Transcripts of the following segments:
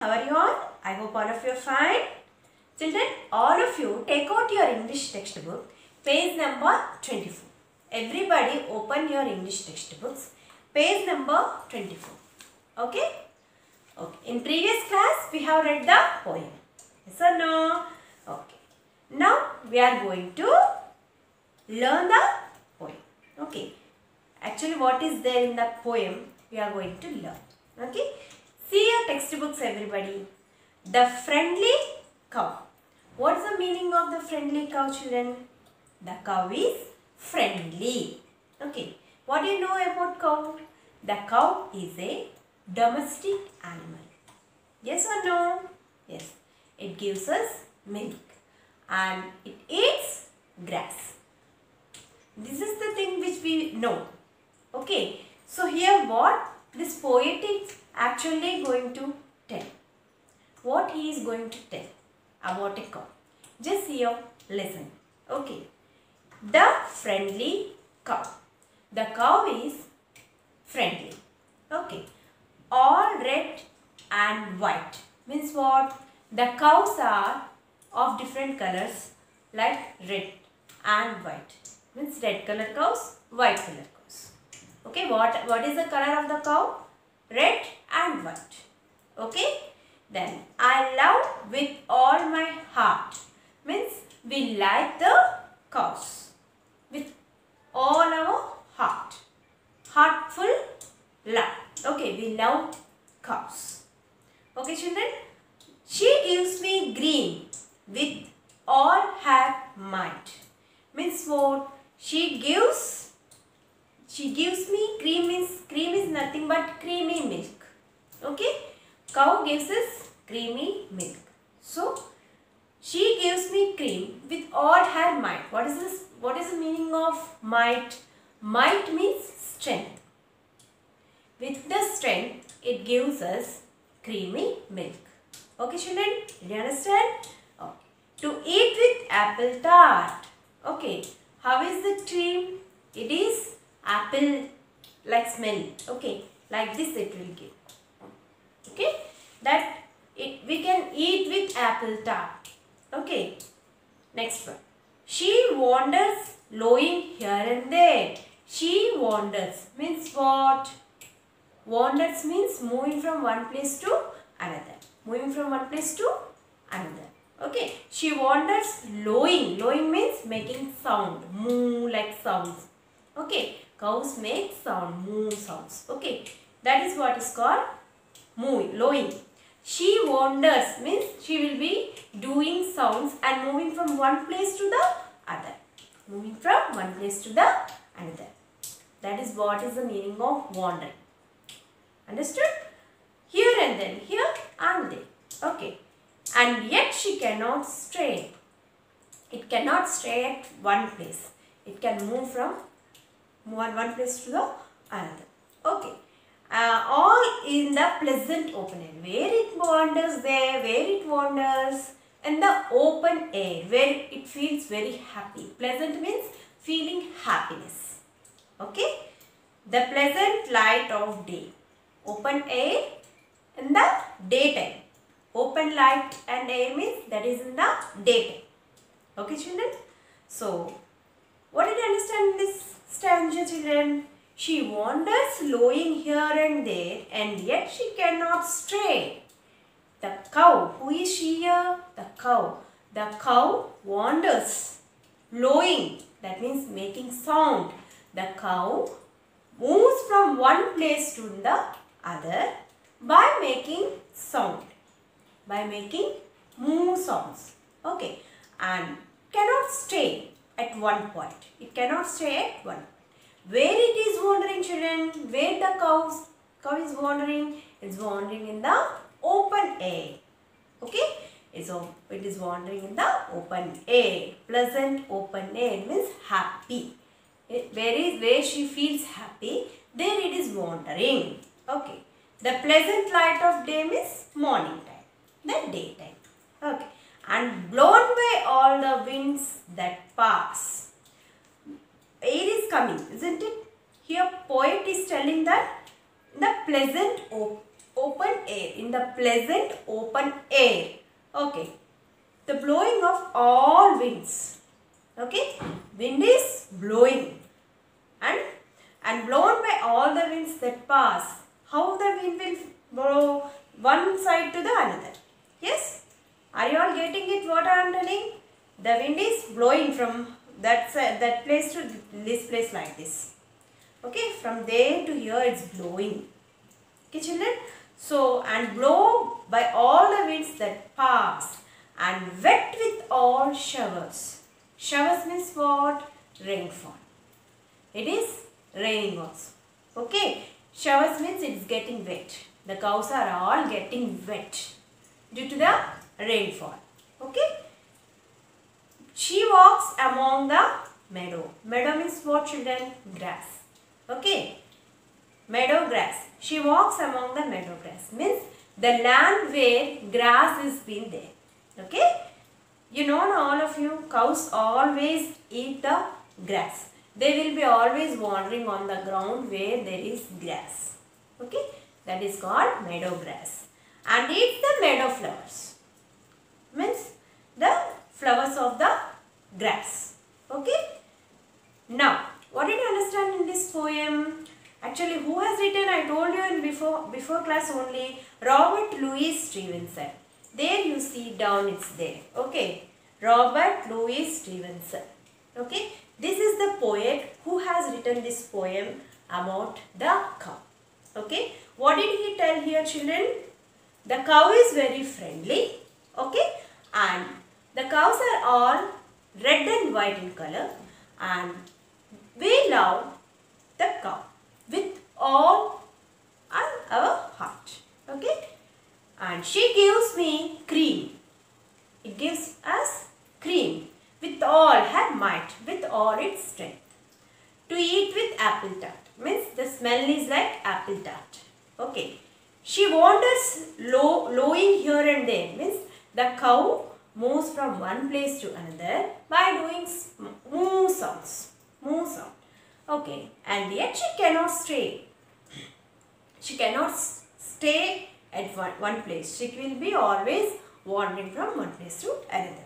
How are you all? I hope all of you are fine. Children, all of you take out your English textbook, page number 24. Everybody open your English textbooks, page number 24. Okay? Okay. In previous class, we have read the poem. Yes or no? Okay. Now, we are going to learn the poem. Okay. Actually, what is there in the poem, we are going to learn. Okay. See your textbooks, everybody. The friendly cow. What is the meaning of the friendly cow, children? The cow is friendly. Okay. What do you know about cow? The cow is a domestic animal. Yes or no? Yes. It gives us milk and it eats grass. This is the thing which we know. Okay. So here what this poet is actually going to tell. What he is going to tell about a cow. Just here listen. Okay. The friendly cow. The cow is friendly. Okay. All red and white. Means what? The cows are of different colors like red and white. Means red color cows, white color cows. Okay. What is the color of the cow? Red and white. Okay. Then I love with all my heart. Means we like the cows with all our heart. Heartful love. Okay, we love cows. Okay, children. She gives me green with all her might. Means what? She gives me cream. Means cream is nothing but creamy milk. Okay. Cow gives us creamy milk. So, she gives me cream with all her might. What is this? What is the meaning of might? Might means strength. With the strength, it gives us creamy milk. Okay, children? Do you understand? Okay. To eat with apple tart. Okay. How is the cream? It is apple like smell. Okay. Like this it will give. Okay. That we can eat with apple tart. Okay. Next one. She wanders lowing here and there. She wanders means what? Wanders means moving from one place to another. Moving from one place to another. Okay. She wanders lowing. Lowing means making sound. Moo like sounds. Okay. Cows make sound. Moo sounds. Okay. That is what is called moving. Lowing. She wanders means she will be doing sounds and moving from one place to the other. Moving from one place to the another. That is what is the meaning of wandering. Understood? Here and then, here and there. Okay. And yet she cannot stray. It cannot stay at one place. It can move from one place to the another. Okay. All in the pleasant open air. Where it wanders there, where it wanders in the open air, where it feels very happy. Pleasant means feeling happiness. Okay. The pleasant light of day. Open air in the daytime. Open light and air means that is in the daytime. Okay, children. So, what did you understand in this stanza, children? She wanders lowing here and there and yet she cannot stray. The cow, who is she here? The cow. The cow wanders lowing, that means making sound. The cow moves from one place to the other by making sound. By making moo sounds. Okay. And cannot stay at one point. It cannot stay at one point. Where it is wandering, children? Where the cow is wandering? It's wandering in the open air. Okay? It is wandering in the open air. Pleasant open air means happy. Where she feels happy, there it is wandering. Okay. The pleasant light of day means morning time. Then daytime. Okay. And blown by all the winds that pass. Air is coming, isn't it? Here poet is telling that the pleasant open air, in the pleasant open air. Okay, the blowing of all winds. Okay, wind is blowing and blown by all the winds that pass. How the wind will blow one side to the another? Yes, are you all getting it? What I am telling? The wind is blowing from that side, that place to this place like this. Okay, from there to here it's blowing. Okay, children. So, and blow by all the winds that pass and wet with all showers. Showers means what? Rainfall. It is raining also. Okay. Showers means it is getting wet. The cows are all getting wet due to the rainfall. Okay. She walks among the meadow. Meadow means what, children? Grass. Okay. Meadow grass. She walks among the meadow grass. Means the land where grass is been there. Okay. You know all of you, cows always eat the grass. They will be always wandering on the ground where there is grass. Okay. That is called meadow grass. And eats the meadow flowers. Means the flowers of the grass. Okay. Now, what did you understand in this poem? Actually, who has written? I told you in before class only. Robert Louis Stevenson. There you see down it's there. Okay. Robert Louis Stevenson. Okay. This is the poet who has written this poem about the cow. Okay. What did he tell here, children? The cow is very friendly. Okay. And the cows are all red and white in color. And we love the cow with all our heart. Okay. And she gives me cream. It gives us cream with all her might, with all its strength. To eat with apple tart. Means the smell is like apple tart. Okay. She wanders lowing here and there. Means the cow moves from one place to another by doing moo sounds. Moo sound. Okay. And yet she cannot stay. She cannot stay at one place. She will be always wandering from one place to another.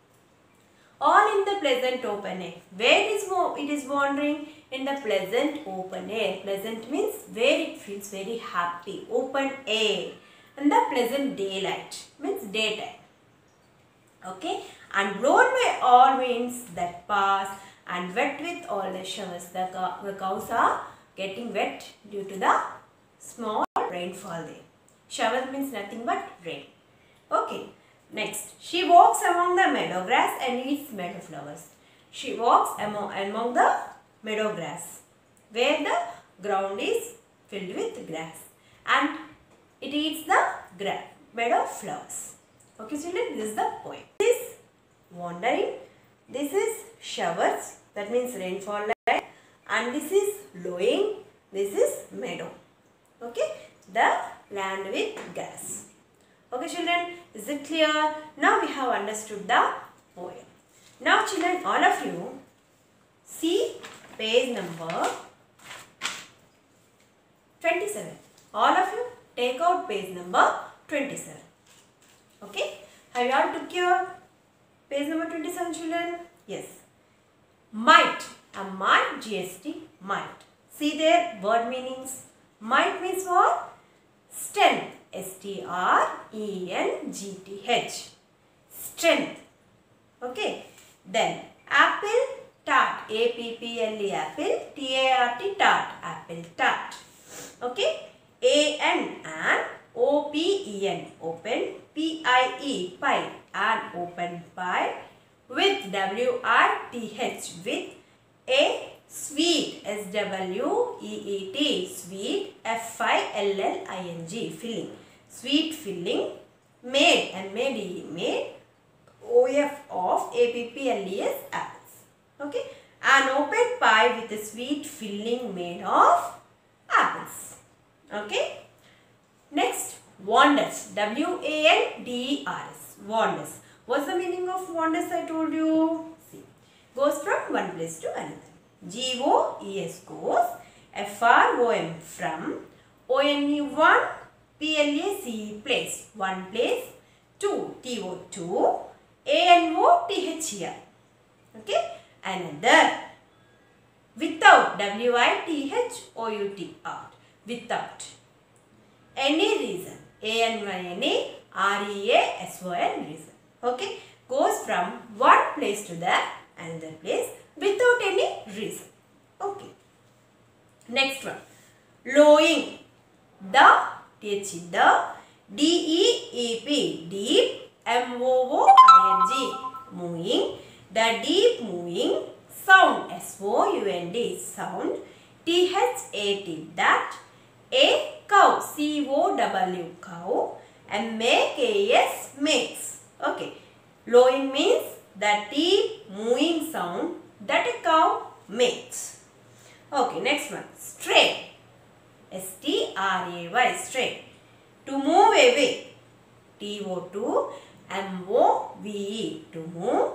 All in the pleasant open air. Where it is wandering? In the pleasant open air. Pleasant means where it feels very happy. Open air. And the pleasant daylight means daytime. Okay. And blown by all winds that pass and wet with all the showers. The cows are getting wet due to the small rainfall there. Shower means nothing but rain. Okay. Next, she walks among the meadow grass and eats meadow flowers. She walks among the meadow grass where the ground is filled with grass and it eats the meadow flowers. Okay, children, this is the poem. This is wandering. This is showers. That means rainfall line. And this is blowing. This is meadow. Okay, the land with grass. Okay, children, is it clear? Now we have understood the poem. Now, children, all of you see page number 27. All of you take out page number 27. Okay, have you all took your page number 27, children? Yes. Might, MIGHT, might. See their word meanings. Might means what? Strength. STRENGTH. Strength. Okay. Then apple tart. APPLE apple. TART tart. Apple tart. Okay. AN and OPEN. Open. PIE pie. An open pie. With WITH. With a sweet. SWEET. Sweet. FILLING. Filling. Sweet filling. Made. MADE. Made. OF of APPLES apples. Okay. An open pie with a sweet filling made of apples. Okay. Next. Wanders. WANDERS. Wanders. What's the meaning of wanders? I told you. See. Goes from one place to another. GOES goes. FROM from. ONE PLACE place. One place. Two TO2 ANOTHER. Okay. Another without WITHOUT. Without any reason. ANYNEREASON reason. Okay. Goes from one place to the another place without any reason. Okay. Next one. Lowing. The DEEP. Deep. MOOING. Moving. The deep moving sound. SOUND. Sound. THAT. That. A cow. COW. Cow. MAKS. Makes. Okay. Lowing means the deep moving sound that a cow makes. Okay, next one. Stray. STRAY. Stray. To move away. TO2 MOVE. To move.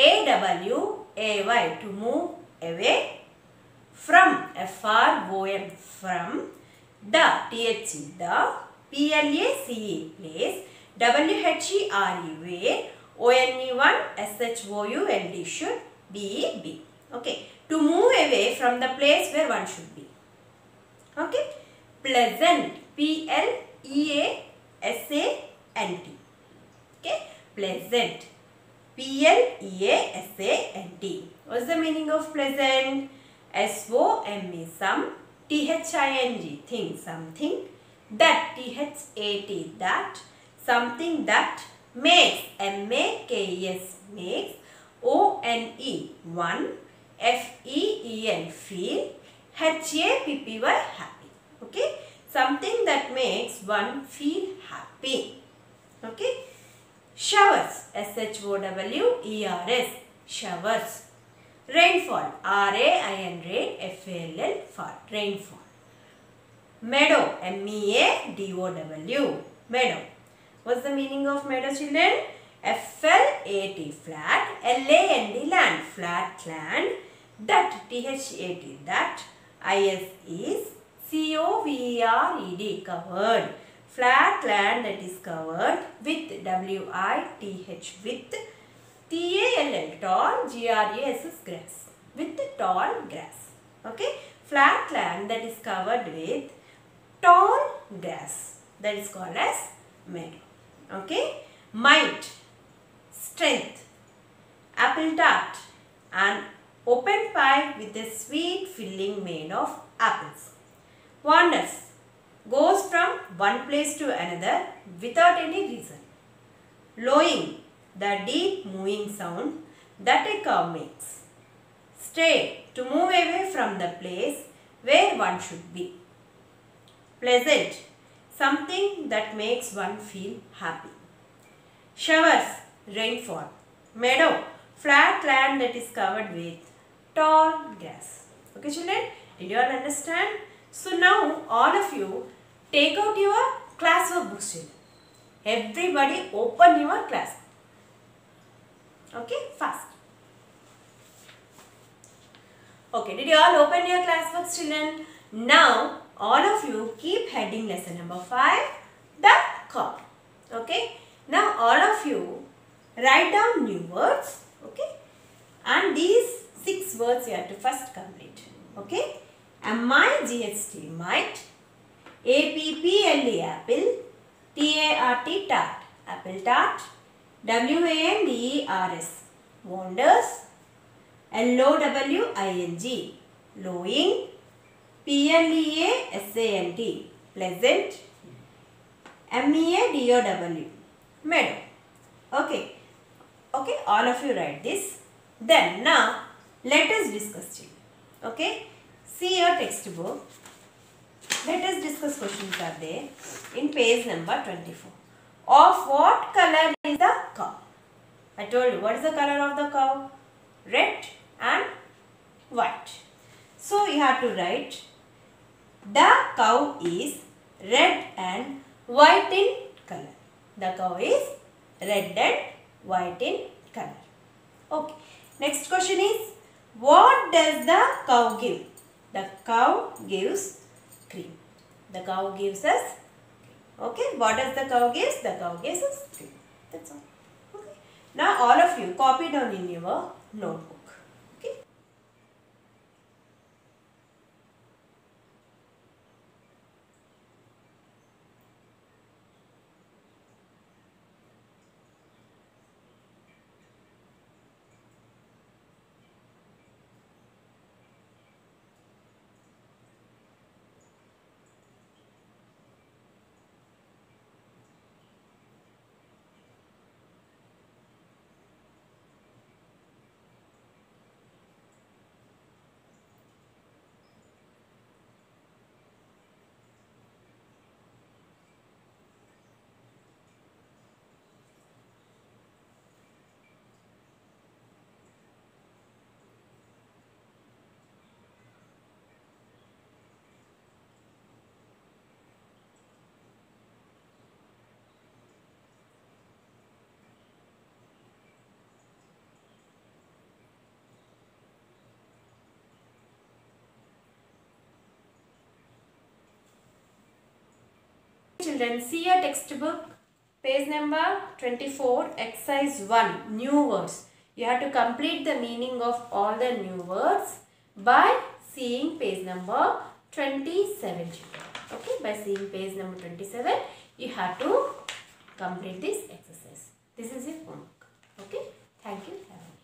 AWAY. To move away. From. FROM. From. The. The. PLACE. Place. WHERE. Where. ONE1 SHOULD. Should. BE. Okay. To move away from the place where one should be. Okay. Pleasant. PLEASANT. Okay. Pleasant. PLEASANT. What's the meaning of pleasant? SOME. Some. THING. Thing. Something. That. THAT. That. Something that. Makes. MAKS. Makes. ONE. One. FEEL. Feel. HAPPY. Happy. Okay. Something that makes one feel happy. Okay. Showers. SHOWERS. Showers. Rainfall. RAIN. FALL. Fall. Rainfall. Meadow. MEADOW. Meadow. What's the meaning of meadow, children? FLAT. Flat. LAND. Land. Flat land. That. THAT. That. is COVERED. Covered. Flat land that is covered with WITH. With TALL. Tall. GRAS. Grass. With tall grass. Okay. Flat land that is covered with tall grass. That is called as meadow. Okay. Might. Strength. Apple tart. An open pie with a sweet filling made of apples. Wanders. Goes from one place to another without any reason. Lowing. The deep moving sound that a cow makes. Stray. To move away from the place where one should be. Pleasant. Something that makes one feel happy. Showers. Rainfall. Meadow. Flat land that is covered with tall grass. Okay, children? Did you all understand? So now all of you take out your classwork books, children. Everybody open your class. Okay, fast. Okay, did you all open your class books, children? Now all of you keep heading lesson number 5, the cow. Okay. Now all of you write down new words. Okay. And these 6 words you have to first complete. Okay. MIGHT, might. APPLE, apple. TART, tart, apple tart. WANDERS, wanders. LOWING, lowing. PLEASANT, pleasant. MEADOW, meadow. Okay. Okay, all of you write this. Then now let us discuss children. Okay. See your textbook. Let us discuss questions are there in page number 24. Of what color is the cow? I told you what is the color of the cow? Red and white. So you have to write the cow is red and white in color. The cow is red and white in color. Okay. Next question is, what does the cow give? The cow gives cream. The cow gives us cream. Okay, what does the curve gives? The curve gives is 3. That's all. Okay. Now all of you copy down in your notebook. Okay. Children, see your textbook, page number 24, exercise 1, new words. You have to complete the meaning of all the new words by seeing page number 27. Okay, by seeing page number 27, you have to complete this exercise. This is your homework. Okay, thank you.